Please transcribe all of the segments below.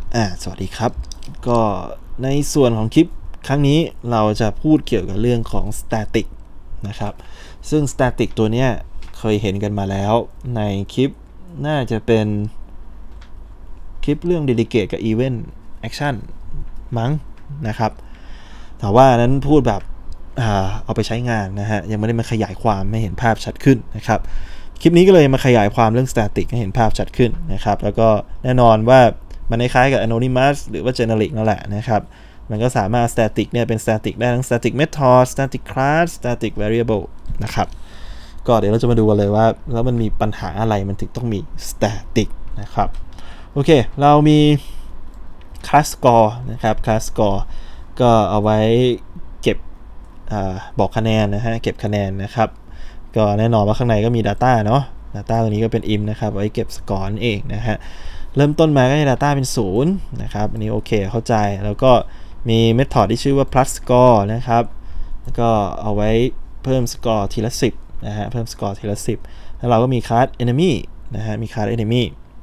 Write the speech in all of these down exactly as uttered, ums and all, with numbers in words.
อ่าสวัสดีครับก็ในส่วนของคลิปครั้งนี้เราจะพูดเกี่ยวกับเรื่องของ static นะครับซึ่ง static ตัวเนี้ยเคยเห็นกันมาแล้วในคลิปน่าจะเป็นคลิปเรื่อง delegate กับ event action มั้งนะครับแต่ว่านั้นพูดแบบเอาไปใช้งานนะฮะยังไม่ได้มาขยายความให้เห็นภาพชัดขึ้นนะครับคลิปนี้ก็เลยมาขยายความเรื่อง static ให้เห็นภาพชัดขึ้นนะครับแล้วก็แน่นอนว่ามันคล้ายกับ anonymous หรือว่า generic นั่นแหละนะครับมันก็สามารถ static เนี่ยเป็น static ได้ทั้ง static method static class static variable นะครับก็เดี๋ยวเราจะมาดูกันเลยว่าแล้วมันมีปัญหาอะไรมันถึงต้องมี static นะครับโอเคเรามี class score นะครับ class score ก็เอาไว้เก็บบอกคะแนนนะฮะเก็บคะแนนนะครับก็แน่นอนว่าข้างในก็มี data เนาะ data ตัวนี้ก็เป็น int นะครับไว้เก็บสกอร์นั่นเองนะฮะเริ่มต้นมาก็ให้ data เป็นศูนย์นะครับอันนี้โอเคเข้าใจแล้วก็มี method ที่ชื่อว่า plus score นะครับแล้วก็เอาไว้เพิ่มสกอร์ทีละสิบนะฮะเพิ่มสกอร์ทีละสิบแล้วเราก็มี class enemy นะฮะมี class enemy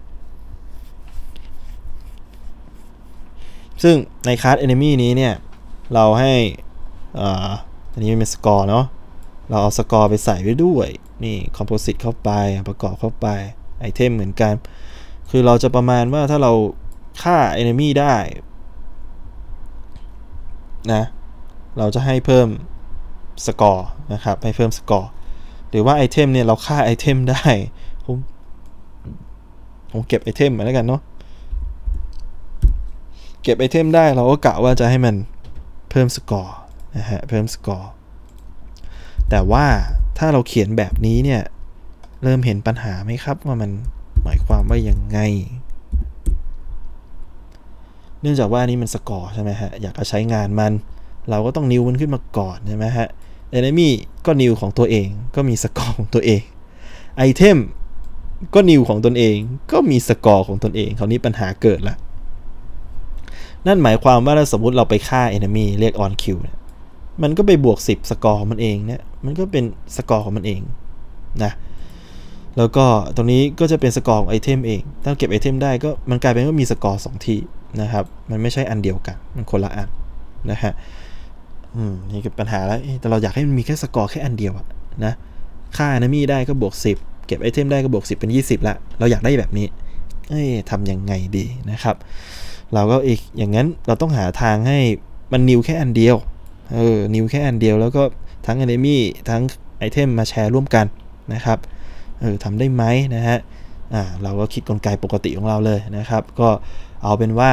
ซึ่งใน class enemy นี้เนี่ยเราให้อันนี้เป็นสกอร์เนาะเราเอาสกอร์ไปใส่ไว้ด้วยนี่ composite เข้าไปประกอบเข้าไปไอเทมเหมือนกันคือเราจะประมาณว่าถ้าเราฆ่า enemy ได้นะเราจะให้เพิ่มสกอร์นะครับให้เพิ่มสกอร์หรือว่าไอเทมเนี่ยเราฆ่าไอเทมได้ผมผมเก็บไอเทมมาแล้วกันเนาะเก็บไอเทมได้เราก็กะว่าจะให้มันเพิ่มสกอร์นะฮะเพิ่มสกอร์แต่ว่าถ้าเราเขียนแบบนี้เนี่ยเริ่มเห็นปัญหาไหมครับว่ามันหมายความว่ายังไงเนื่องจากว่านี่มันสกอร์ใช่ไหมฮะอยากจะใช้งานมันเราก็ต้องนิวมันขึ้นมาก่อนใช่ไหมฮะ enemy ก็นิวของตัวเองก็มีสกอร์ของตัวเองไอเทมก็นิวของตนเองก็มีสกอร์ของตนเองคราวนี้ปัญหาเกิดละนั่นหมายความว่าถ้าสมมุติเราไปฆ่า enemy เรียก on kill เนี่ยมันก็ไปบวกสิบสกอร์ของมันเองเนี่ยมันก็เป็นสกอร์ของมันเองนะแล้วก็ตรงนี้ก็จะเป็นสกอร์ของไอเทมเองถ้าเก็บไอเทมได้ก็มันกลายเป็นว่ามีสกอร์สองที่นะครับมันไม่ใช่อันเดียวกันมันคนละอันนะฮะอืมนี่คือปัญหาแล้วแต่เราอยากให้มันมีแค่สกอร์แค่อันเดียวอะนะค่า enemy ได้ก็บวกสิบเก็บไอเทมได้ก็บวกสิบเป็นยี่สิบละเราอยากได้แบบนี้เอ้ยทำยังไงดีนะครับเราก็อีกอย่างนั้นเราต้องหาทางให้มันนิวแค่อันเดียวเออนิวแค่อันเดียวแล้วก็ทั้ง enemy ทั้งไอเทมมาแชร์ร่วมกันนะครับเออทำได้ไหมนะฮะอ่าเราก็คิดกลไกปกติของเราเลยนะครับก็เอาเป็นว่า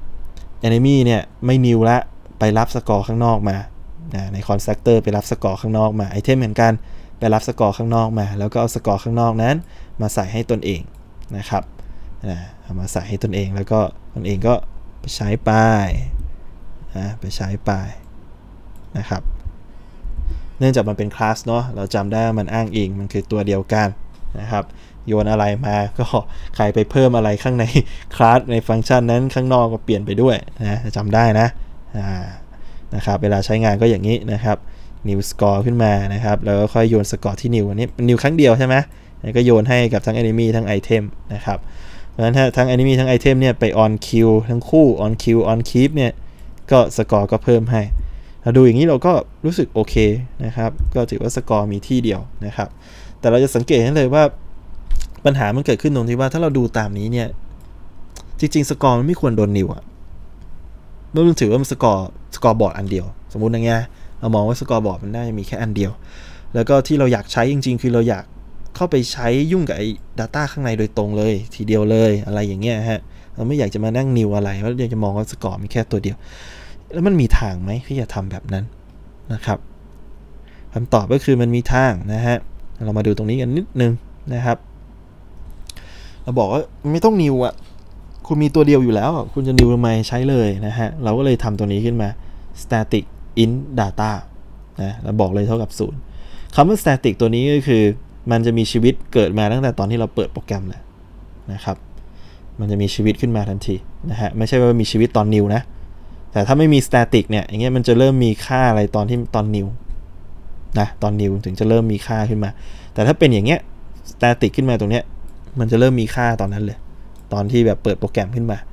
enemy เนี่ยไม่นิวละไปรับสกอร์ข้างนอกมาในคอนสตรัคเตอร์ไปรับสกอร์ข้างนอกมาไอเทมเหมือนกันไปรับสกอร์ข้างนอกมาแล้วก็เอาสกอร์ข้างนอกนั้นมาใส่ให้ตนเองนะครับเอามาใส่ให้ตนเองแล้วก็ตนเองก็ไปใช้ไปนะไปใช้ไปนะครับเนื่องจากมันเป็นคลาสเนาะเราจำได้มันอ้างอิงมันคือตัวเดียวกันนะครับโยนอะไรมาก็ใครไปเพิ่มอะไรข้างในคลาสในฟังก์ชันนั้นข้างนอกก็เปลี่ยนไปด้วยนะจำได้นะนะครับเวลาใช้งานก็อย่างนี้นะครับนิวสกอร์ขึ้นมานะครับแล้วก็ค่อยโยนสกอร์ที่นิวอันนี้นิวครั้งเดียวใช่ไหมแล้วก็โยนให้กับทั้ง enemy ทั้งไอเทมนะครับเพราะฉะนั้นถ้าทั้ง enemy ทั้งไอเทมเนี่ยไป on kill ทั้งคู่ on kill on keep เนี่ยก็สกอร์ก็เพิ่มให้เราดูอย่างนี้เราก็รู้สึกโอเคนะครับก็ถือว่าสกอร์มีที่เดียวนะครับแต่เราจะสังเกตเห็นเลยว่าปัญหามันเกิดขึ้นตรงที่ว่าถ้าเราดูตามนี้เนี่ยจริงๆสกอร์มันไม่ควรโดนนิวอะมันถือว่ามันสกอร์สกอร์บอร์ดอันเดียวสมมุติอย่างเงี้ยเรามองว่าสกอร์บอร์ดมันได้มีแค่อันเดียวแล้วก็ที่เราอยากใช้จริงๆคือเราอยากเข้าไปใช้ยุ่งกับไอ้ data ข้างในโดยตรงเลยทีเดียวเลยอะไรอย่างเงี้ยฮะเราไม่อยากจะมานั่งนิวอะไรเพราะอยากจะมองว่าสกอร์มีแค่ตัวเดียวแล้วมันมีทางไหมที่จะทำแบบนั้นนะครับคำตอบก็คือมันมีทางนะฮะเรามาดูตรงนี้กันนิดนึงนะครับเราบอกว่าไม่ต้องนิวอ่ะคุณมีตัวเดียวอยู่แล้วคุณจะนิวทำไมใช้เลยนะฮะเราก็เลยทำตัวนี้ขึ้นมา static int data นะเราบอกเลยเท่ากับศูนย์คำว่า static ตัวนี้ก็คือมันจะมีชีวิตเกิดมาตั้งแต่ตอนที่เราเปิดโปรแกรมเลยนะครับมันจะมีชีวิตขึ้นมาทันทีนะฮะไม่ใช่ว่ามีชีวิตตอนนิวนะแต่ถ้าไม่มี static เนี่ยอย่างเงี้ยมันจะเริ่มมีค่าอะไรตอนที่ตอนนิวนะตอนนิวถึงจะเริ่มมีค่าขึ้นมาแต่ถ้าเป็นอย่างเงี้ย static ขึ้นมาตรงเนี้ยมันจะเริ่มมีค่าตอนนั้นเลยตอนที่แบบเปิดโปรแกรมขึ้นมา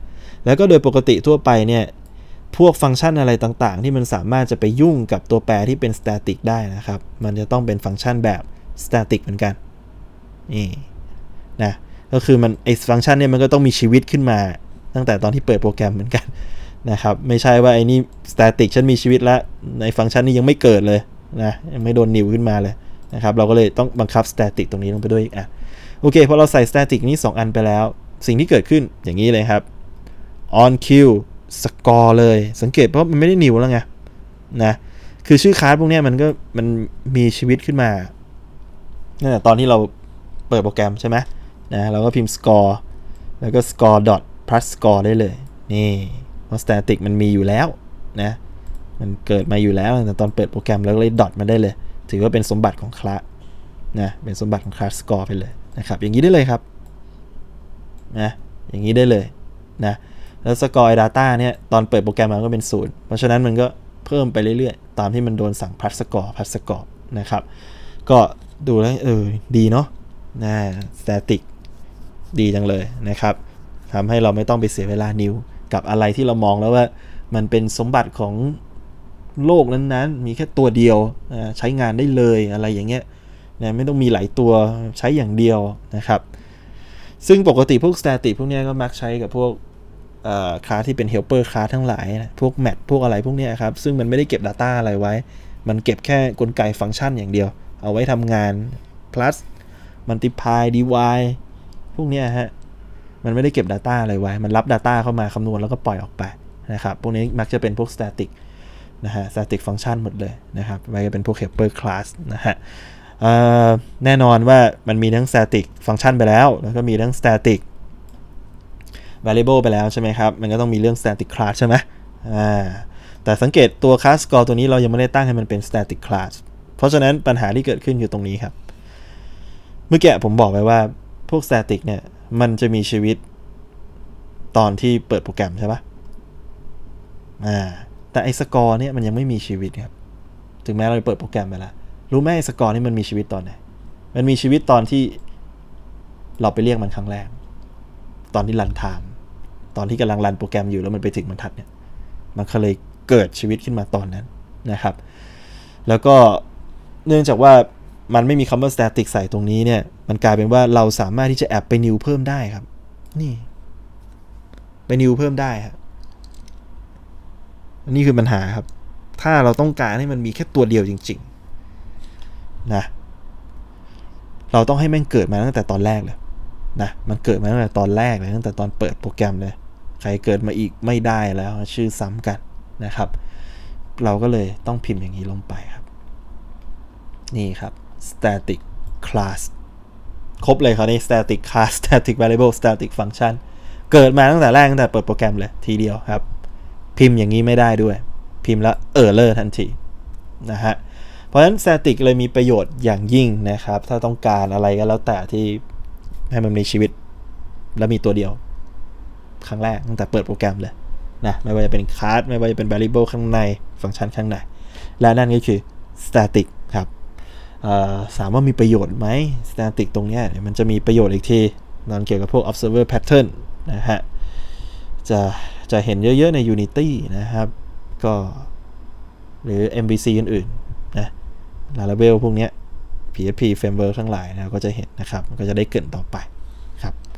แล้วก็โดยปกติทั่วไปเนี่ยพวกฟังก์ชันอะไรต่างๆที่มันสามารถจะไปยุ่งกับตัวแปรที่เป็น static ได้นะครับมันจะต้องเป็นฟังก์ชันแบบ static เหมือนกันนี่นะก็คือมันไอ้ฟังก์ชันเนี่ยมันก็ต้องมีชีวิตขึ้นมาตั้งแต่ตอนที่เปิดโปรแกรมเหมือนกันนะครับไม่ใช่ว่าไอ้นี่ static ฉันมีชีวิตแล้วในฟังก์ชันนี้ยังไม่เกิดเลยนะยังไม่โดนนิวขึ้นมาเลยนะครับเราก็เลยต้องบังคับ static ตรงนี้ลงไปด้วยอีกอ่ะโอเคพอเราใส่ static นี้สองอันไปแล้วสิ่งที่เกิดขึ้นอย่างนี้เลยครับ on queue score เลยสังเกตเพราะมันไม่ได้นิวแล้วไงนะคือชื่อคลาสพวกนี้มันก็มันมีชีวิตขึ้นมาตั้งแต่ตอนที่เราเปิดโปรแกรมใช่ไหมนะเราก็พิมพ์ score แล้วก็ score dot plus score ได้เลยนี่เพราะ static มันมีอยู่แล้วนะมันเกิดมาอยู่แล้วแต่ตอนเปิดโปรแกรมแล้วเลย dot มาได้เลยถือว่าเป็นสมบัติของคลาสนะเป็นสมบัติของคลาส score ไปเลยนะครับอย่างนี้ได้เลยครับนะอย่างนี้ได้เลยนะแล้วสกอร์ data เนี่ยตอนเปิดโปรแกรมมันก็เป็นศูนย์เพราะฉะนั้นมันก็เพิ่มไปเรื่อยๆตามที่มันโดนสั่งพัดสกอร์พัดสกอร์นะครับก็ดูแล้วเออดีเนาะนะ static ดีจังเลยนะครับทำให้เราไม่ต้องไปเสียเวลานิวกับอะไรที่เรามองแล้วว่ามันเป็นสมบัติของโลกนั้นๆมีแค่ตัวเดียวใช้งานได้เลยอะไรอย่างเงี้ยนะไม่ต้องมีหลายตัวใช้อย่างเดียวนะครับซึ่งปกติพวก static พวกนี้ก็มักใช้กับพวกคลาสที่เป็น helper คลาสทั้งหลายนะพวก match พวกอะไรพวกนี้ครับซึ่งมันไม่ได้เก็บ data อะไรไว้มันเก็บแค่กลไกฟังก์ชันอย่างเดียวเอาไว้ทำงาน plus multiply divide พวกนี้ฮะมันไม่ได้เก็บ data อะไรไว้มันรับ data เข้ามาคำนวณแล้วก็ปล่อยออกไปนะครับพวกนี้มักจะเป็นพวก static นะฮะ static function หมดเลยนะครับไม่ได้เป็นพวก helper class นะฮะแน่นอนว่ามันมีทั้ง static function ไปแล้วแล้วก็มีทั้ง static variable ไปแล้วใช่ไหมครับมันก็ต้องมีเรื่อง static class ใช่ไหมอ่าแต่สังเกตตัว class score ตัวนี้เรายังไม่ได้ตั้งให้มันเป็น static class เพราะฉะนั้นปัญหาที่เกิดขึ้นอยู่ตรงนี้ครับเมื่อกี้ผมบอกไปว่าพวก static เนี่ยมันจะมีชีวิตตอนที่เปิดโปรแกรมใช่ปะอ่าแต่ไอ้ score เนี่ยมันยังไม่มีชีวิตครับถึงแม้เราเปิดโปรแกรมไปแล้วรู้ไหมไอ้ score นี่มันมีชีวิตตอนไหนมันมีชีวิตตอนที่เราไปเรียกมันครั้งแรกตอนที่รันไทม์ตอนที่กำลังรันโปรแกรมอยู่แล้วมันไปถึงบรรทัดเนี่ยมันก็เลยเกิดชีวิตขึ้นมาตอนนั้นนะครับแล้วก็เนื่องจากว่ามันไม่มีคำว่า static ใส่ตรงนี้เนี่ยมันกลายเป็นว่าเราสามารถที่จะแอบไปนิวเพิ่มได้ครับนี่ไปนิวเพิ่มได้ครับนี่คือปัญหาครับถ้าเราต้องการให้มันมีแค่ตัวเดียวจริงๆนะเราต้องให้แม่งเกิดมาตั้งแต่ตอนแรกเลยนะมันเกิดมาตั้งแต่ตอนแรกเลยตั้งแต่ตอนเปิดโปรแกรมเลยใครเกิดมาอีกไม่ได้แล้วชื่อซ้ำกันนะครับเราก็เลยต้องพิมพ์อย่างนี้ลงไปครับนี่ครับ static class ครบเลยครับนี่ static class static variable static function เกิดมาตั้งแต่แรกตั้งแต่เปิดโปรแกรมเลยทีเดียวครับพิมพ์อย่างนี้ไม่ได้ด้วยพิมพ์แล้ว error ทันทีนะฮะเพราะฉะนั้น static เลยมีประโยชน์อย่างยิ่งนะครับถ้าต้องการอะไรก็แล้วแต่ที่ให้มันมีชีวิตแล้วมีตัวเดียวครั้งแรกตั้งแต่เปิดโปรแกรมเลยนะไม่ว่าจะเป็นคลาสไม่ว่าจะเป็น variable ข้างในฟังก์ชันข้างในและนั่นก็คือ static ครับถามว่ามีประโยชน์ไหม static ตรงนี้มันจะมีประโยชน์อีกทีนั่นเกี่ยวกับพวก observer pattern นะฮะจะจะเห็นเยอะๆใน Unity นะครับก็หรือ เอ็ม วี ซี อื่นๆนะ Laravel พวกนี้ พี เอช พี framework ทั้งหลายนะก็จะเห็นนะครับก็จะได้เกิดต่อไปครับ